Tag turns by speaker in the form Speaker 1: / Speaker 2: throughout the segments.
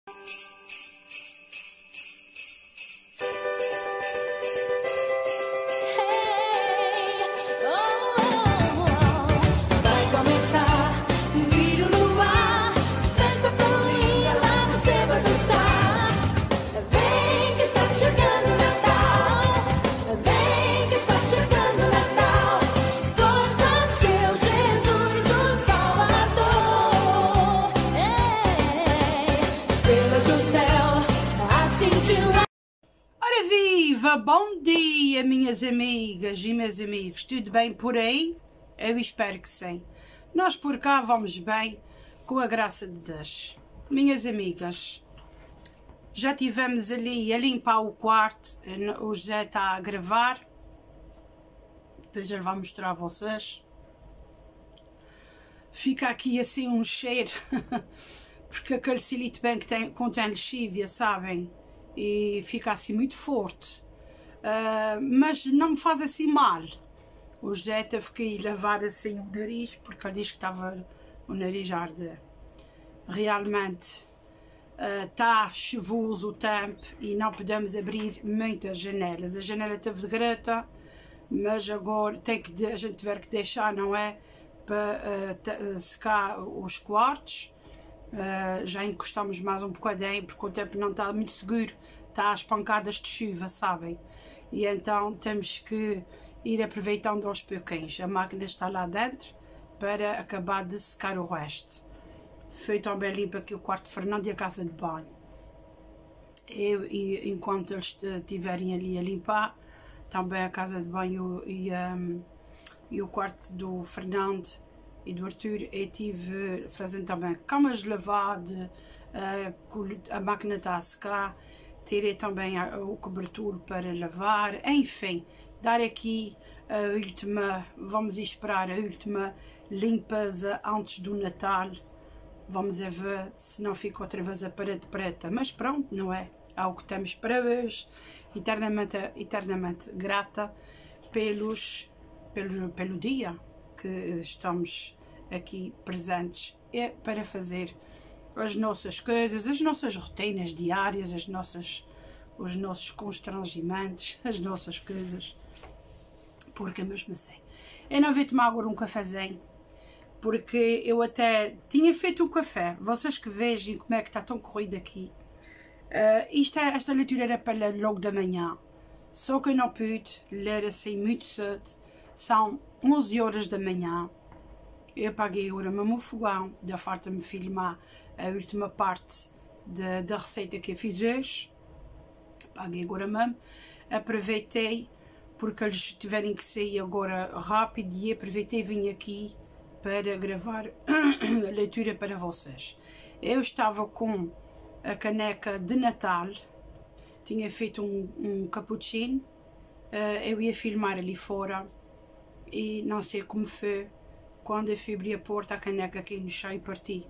Speaker 1: Bom dia, minhas amigas e meus amigos, tudo bem por aí? Eu espero que sim. Nós por cá vamos bem, com a graça de Deus. Minhas amigas, já tivemos ali a limpar o quarto, o José está a gravar, depois ele vai mostrar a vocês. Fica aqui assim um cheiro, porque aquele Silite Bank contém lexívia, sabem? E fica assim muito forte. Mas não me faz assim mal. O José teve que ir lavar assim o nariz, porque ele diz que estava o nariz a arder. Realmente está chuvoso o tempo e não podemos abrir muitas janelas. A janela teve de greta, mas agora a gente tiver que deixar, não é? Para secar os quartos. Já encostamos mais um bocadinho, porque o tempo não está muito seguro, está às pancadas de chuva, sabem? E então temos que ir aproveitando aos pouquinhos. A máquina está lá dentro para acabar de secar o resto. Foi também limpo aqui o quarto de Fernando e a casa de banho. Enquanto eles estiverem ali a limpar, também a casa de banho e o quarto do Fernando e do Arthur, eu tive fazendo também camas de lavado, a máquina está a secar. Tirei também o cobertor para lavar, enfim, dar aqui a última, vamos esperar a última limpeza antes do Natal. Vamos ver se não fica outra vez a parede preta, mas pronto, não é? É o que temos para hoje. Eternamente grata pelo dia que estamos aqui presentes para fazer as nossas coisas, as nossas rotinas diárias, os nossos constrangimentos, as nossas coisas, porque mesmo assim. Eu não vim tomar agora um cafezinho, porque eu até tinha feito um café, vocês que vejam como é que está tão corrido aqui. Esta leitura era para ler logo da manhã, só que eu não pude ler assim muito cedo, são 11 horas da manhã. Eu apaguei agora mesmo o fogão, da farta-me filmar a última parte da receita que eu fiz hoje. Apaguei agora mesmo. Aproveitei, porque eles tiverem que sair agora rápido, e aproveitei e vim aqui para gravar a leitura para vocês. Eu estava com a caneca de Natal, tinha feito um cappuccino, eu ia filmar ali fora e não sei como foi. Quando eu fui abrir a porta, a caneca caiu no chão e parti.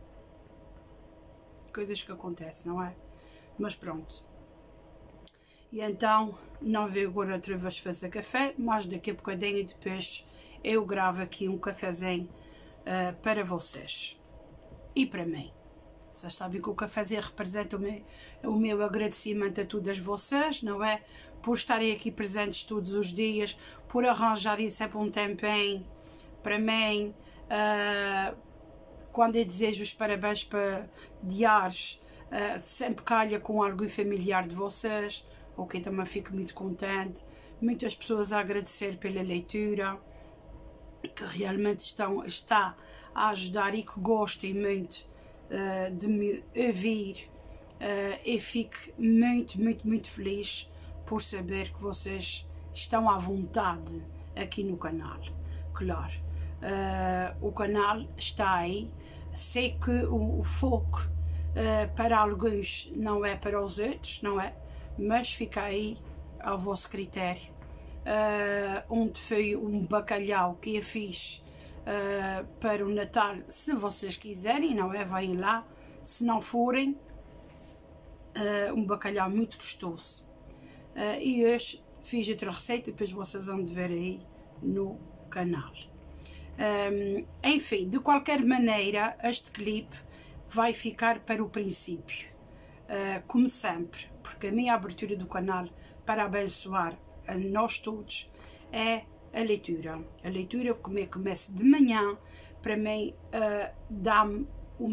Speaker 1: Coisas que acontecem, não é? Mas pronto. E então, não veio agora outra vez fazer café, mas daqui a bocadinho depois eu gravo aqui um cafezinho para vocês. E para mim. Vocês sabem que o cafezinho representa o meu agradecimento a todas vocês, não é? Por estarem aqui presentes todos os dias, por arranjarem sempre um tempinho para mim, quando eu desejo os parabéns para diários, sempre calha com algo familiar de vocês, o que também fico muito contente. Muitas pessoas a agradecer pela leitura, que realmente está a ajudar e que gostem muito de me ouvir. Eu fico muito feliz por saber que vocês estão à vontade aqui no canal. Claro. O canal está aí, sei que o foco para alguns não é para os outros, não é? Mas fica aí ao vosso critério. Onde foi um bacalhau que eu fiz para o Natal, se vocês quiserem, não é? Vêm lá, se não forem, um bacalhau muito gostoso. E hoje fiz outra receita, depois vocês vão ver aí no canal. Enfim, de qualquer maneira, este clipe vai ficar para o princípio. como sempre, porque a minha abertura do canal para abençoar a nós todos é a leitura. A leitura começa de manhã, para mim dá-me o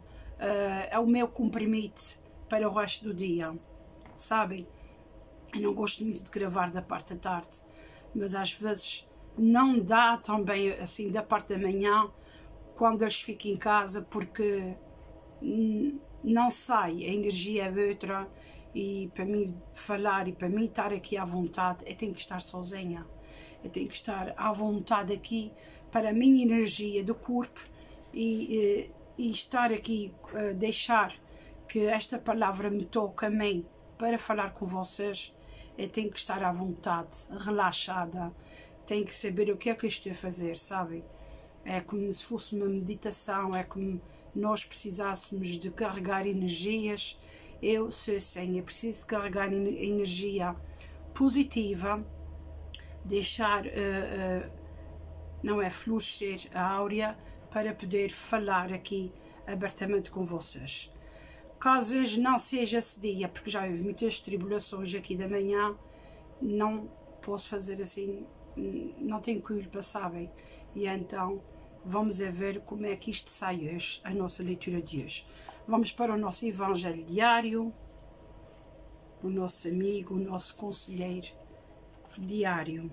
Speaker 1: meu comprimido para o resto do dia, sabem? Eu não gosto muito de gravar da parte da tarde, mas às vezes não dá também assim da parte da manhã, quando eles ficam em casa, porque não sai, a energia é outra, e para mim falar e para mim estar aqui à vontade, eu tenho que estar sozinha, eu tenho que estar à vontade aqui para a minha energia do corpo e estar aqui, deixar que esta palavra me toque a mim para falar com vocês. Eu tenho que estar à vontade, relaxada, tenho que saber o que é que eu estou a fazer, sabem? É como se fosse uma meditação, é como nós precisássemos de carregar energias. Eu sou assim, eu preciso de carregar energia positiva, deixar, não é, florescer a áurea, para poder falar aqui abertamente com vocês. Caso hoje não seja esse dia, porque já houve muitas tribulações aqui da manhã, não posso fazer assim, não tenho culpa, sabem? E então vamos a ver como é que isto sai hoje, a nossa leitura de hoje. Vamos para o nosso Evangelho diário, o nosso amigo, o nosso conselheiro diário.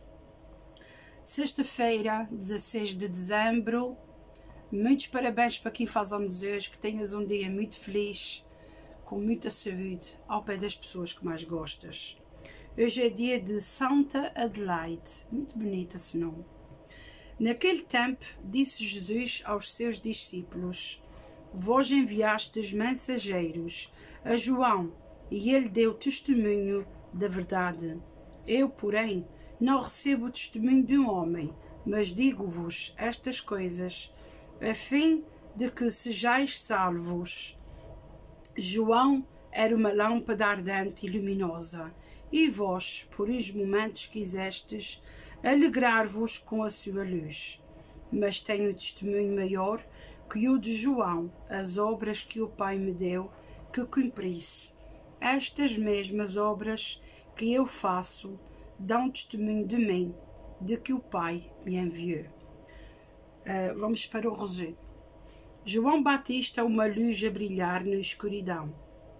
Speaker 1: Sexta-feira, 16 de dezembro, muitos parabéns para quem faz anos hoje, que tenhas um dia muito feliz, com muita saúde, ao pé das pessoas que mais gostas. Hoje é dia de Santa Adelaide, muito bonito esse nome. Naquele tempo, disse Jesus aos seus discípulos: Vós enviastes mensageiros a João, e ele deu testemunho da verdade. Eu, porém, não recebo o testemunho de um homem, mas digo-vos estas coisas, a fim de que sejais salvos. João era uma lâmpada ardente e luminosa, e vós, por uns momentos, quisestes alegrar-vos com a sua luz. Mas tenho testemunho maior que o de João, as obras que o Pai me deu que cumprisse. Estas mesmas obras que eu faço dão testemunho de mim, de que o Pai me enviou. Vamos para o resumo. João Batista é uma luz a brilhar na escuridão.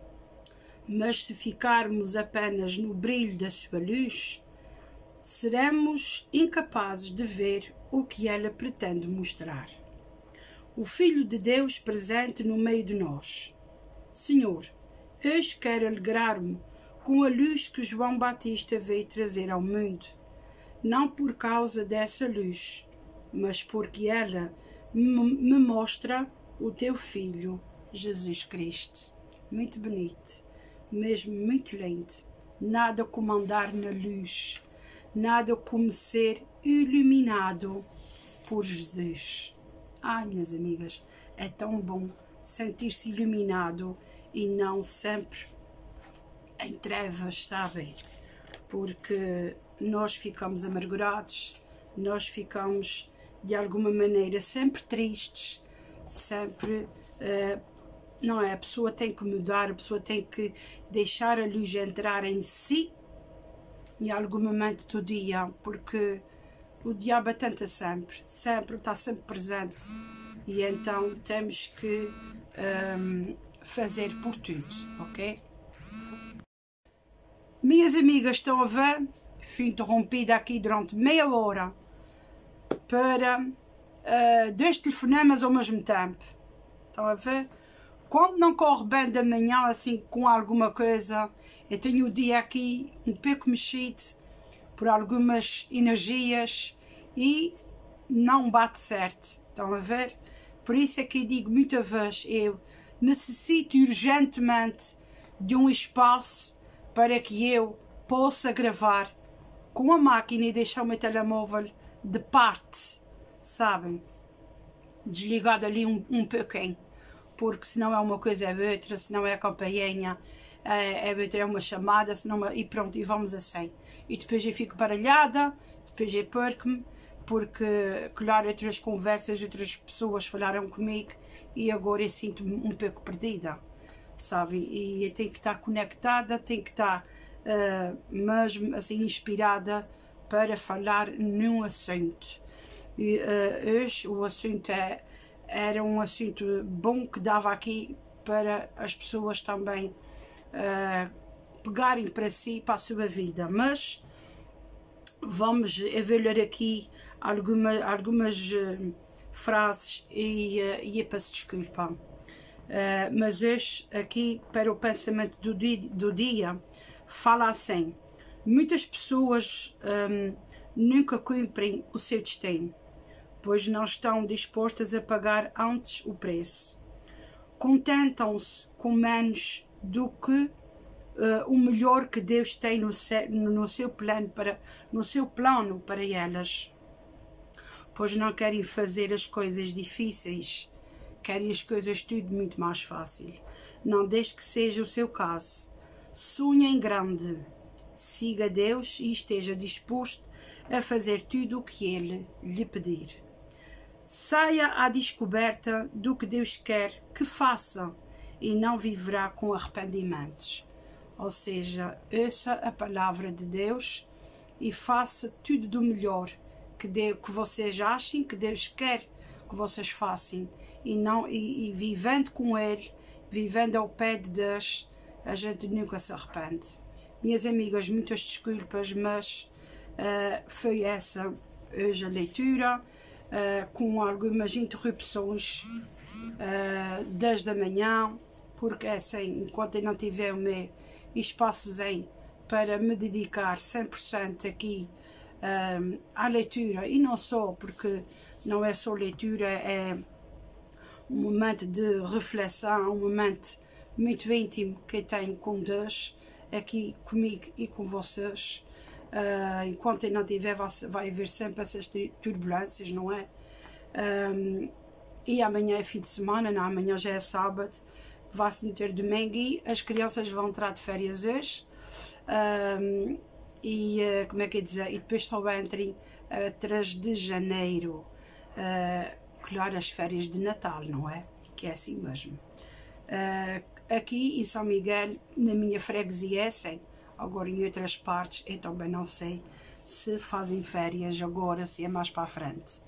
Speaker 1: Mas se ficarmos apenas no brilho da sua luz, seremos incapazes de ver o que ela pretende mostrar. O Filho de Deus presente no meio de nós. Senhor, hoje quero alegrar-me com a luz que João Batista veio trazer ao mundo, não por causa dessa luz, mas porque ela me mostra o teu Filho, Jesus Cristo. Muito bonito, mesmo muito lindo. Nada como andar na luz, nada como ser iluminado por Jesus. Ai, minhas amigas, é tão bom sentir-se iluminado e não sempre em trevas, sabem? Porque nós ficamos amargurados, nós ficamos de alguma maneira sempre tristes, sempre, não é? A pessoa tem que mudar, a pessoa tem que deixar a luz entrar em si em algum momento do dia, porque o diabo tenta sempre, está sempre presente, e então temos que fazer por tudo, ok? Minhas amigas, estão a ver? Fui interrompida aqui durante meia hora para 2 telefonemas ao mesmo tempo. Estão a ver? Quando não corre bem da manhã, assim, com alguma coisa, eu tenho o dia aqui um pouco mexido por algumas energias e não bate certo. Estão a ver? Por isso é que eu digo muitas vezes, eu necessito urgentemente de um espaço para que eu possa gravar com a máquina e deixar o meu telemóvel de parte, sabem? Desligado ali um pouquinho, porque senão é uma coisa é outra, senão é a campainha, é uma chamada, senão, e pronto, e vamos assim. E depois eu fico baralhada, depois eu perco-me, porque, claro, outras conversas, outras pessoas falaram comigo e agora eu sinto-me um pouco perdida. sabe? E tem que estar conectada, tem que estar mesmo assim inspirada para falar num assunto. E hoje o assunto era um assunto bom que dava aqui para as pessoas também pegarem para si, para a sua vida, mas vamos avaliar aqui algumas frases e eu peço desculpa. Mas hoje, aqui para o pensamento do dia, fala assim: muitas pessoas nunca cumprem o seu destino, pois não estão dispostas a pagar antes o preço. Contentam-se com menos do que o melhor que Deus tem no seu plano para elas, pois não querem fazer as coisas difíceis, querem as coisas tudo muito mais fácil. Não deixe que seja o seu caso. Sonhe em grande, siga Deus e esteja disposto a fazer tudo o que Ele lhe pedir. Saia à descoberta do que Deus quer que faça e não viverá com arrependimentos. Ou seja, ouça a palavra de Deus e faça tudo do melhor que vocês achem que Deus quer que vocês façam, e vivendo com Ele, vivendo ao pé de Deus, a gente nunca se arrepende. Minhas amigas, muitas desculpas, mas foi essa hoje a leitura, com algumas interrupções desde a manhã, porque assim, enquanto eu não tiver o meu espaçozinho para me dedicar 100% aqui à leitura, e não só, porque não é só leitura, é um momento de reflexão, um momento muito íntimo que eu tenho com Deus, aqui comigo e com vocês. Enquanto eu não tiver, vai haver sempre essas turbulências, não é? E amanhã é fim de semana, não, amanhã já é sábado, vai-se meter domingo e as crianças vão entrar de férias hoje. Como é que é dizer? E depois só entrem 3 de janeiro. Claro, as férias de Natal, não é? Que é assim mesmo. Aqui em São Miguel, na minha freguesia, é assim. Agora em outras partes, eu também não sei se fazem férias agora, se é mais para a frente.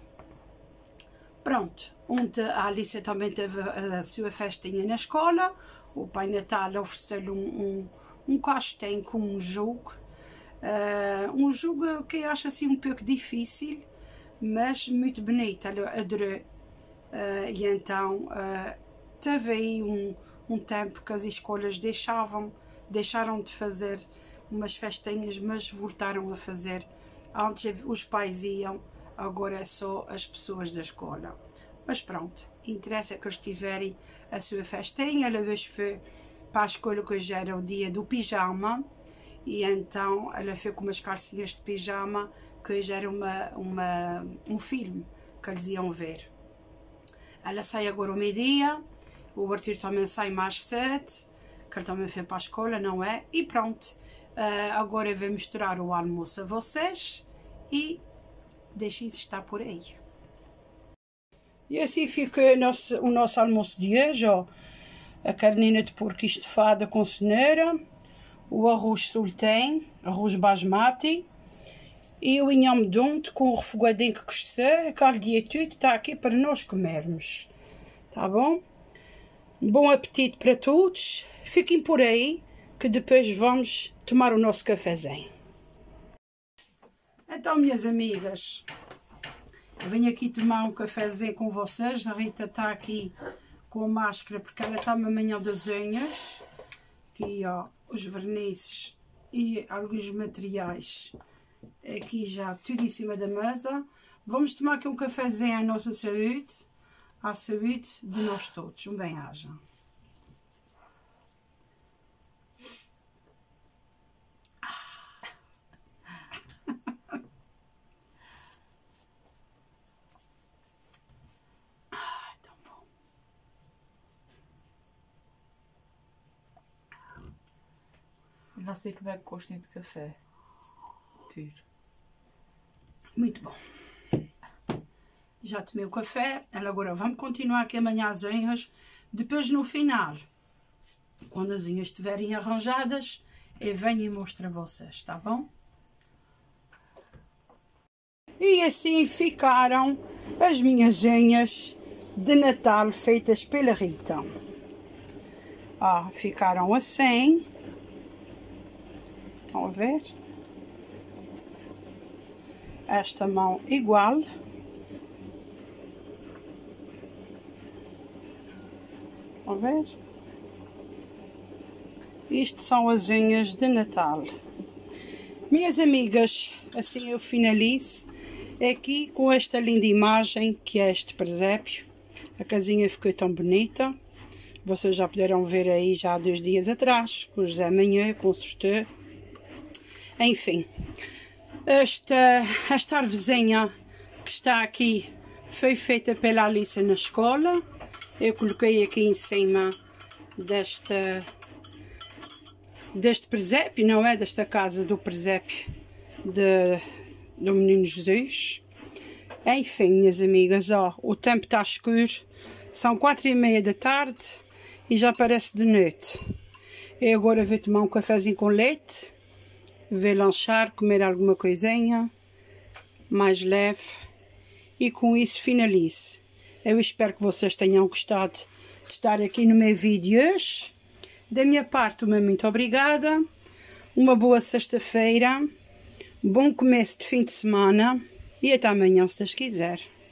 Speaker 1: Pronto, ontem a Alicia também teve a sua festinha na escola. O Pai Natal ofereceu-lhe um caixotinho com um jogo. Um jogo que eu acho assim um pouco difícil, mas muito bonito, ela adorou. E então teve aí um tempo que as escolas deixaram de fazer umas festinhas, mas voltaram a fazer. Antes os pais iam, agora é só as pessoas da escola. Mas pronto, interessa que eles tiverem a sua festinha. Ela hoje foi para a escola, que hoje era o dia do pijama, e então ela foi com umas calcinhas de pijama, que hoje era um filme que eles iam ver. Ela sai agora ao meio-dia, o Arthur também sai mais cedo, que ele também foi para a escola, não é? E pronto, agora eu vou mostrar o almoço a vocês e deixem-se estar por aí. E assim fica o nosso almoço de hoje, ó. A carninha de porco estofada com cenoura, o arroz sultém, arroz basmati, e o inhame de ontem com o refogadinho que custou, aquele dia tudo está aqui para nós comermos. Tá bom? Bom apetite para todos. Fiquem por aí, que depois vamos tomar o nosso cafezinho. Então, minhas amigas, eu venho aqui tomar um cafezinho com vocês. A Rita está aqui com a máscara porque ela está-me amanhã das unhas. Aqui, ó, os vernizes e alguns materiais. Aqui já tudo em cima da mesa. Vamos tomar aqui um cafezinho à nossa saúde. À saúde de nós todos. Um bem-aja. Tão bom.
Speaker 2: Não sei como é que gostem de café. Puro.
Speaker 1: Muito bom. Já tomei o café. Agora vamos continuar aqui amanhã as unhas. Depois no final quando as unhas estiverem arranjadas, eu venho e mostro a vocês, tá bom? E assim ficaram as minhas unhas de Natal feitas pela Rita. Ó, ficaram assim. Estão a ver? Esta mão igual. Estão a ver? Isto são as unhas de Natal. Minhas amigas, assim eu finalizo aqui com esta linda imagem que é este presépio. A casinha ficou tão bonita. Vocês já puderam ver aí já há 2 dias atrás, com o José Manhã, com o Sostê. Enfim, esta arvorezinha que está aqui foi feita pela Alice na escola. Eu coloquei aqui em cima deste presépio, não é? Desta casa do presépio do Menino Jesus. Enfim, minhas amigas, ó, o tempo está escuro. São 4h30 da tarde e já parece de noite. Eu agora vou tomar um cafezinho com leite. Vou lanchar, comer alguma coisinha mais leve. E com isso finalizo. Eu espero que vocês tenham gostado de estar aqui no meu vídeo hoje. Da minha parte, uma muito obrigada. Uma boa sexta-feira. Bom começo de fim de semana. E até amanhã, se Deus quiser.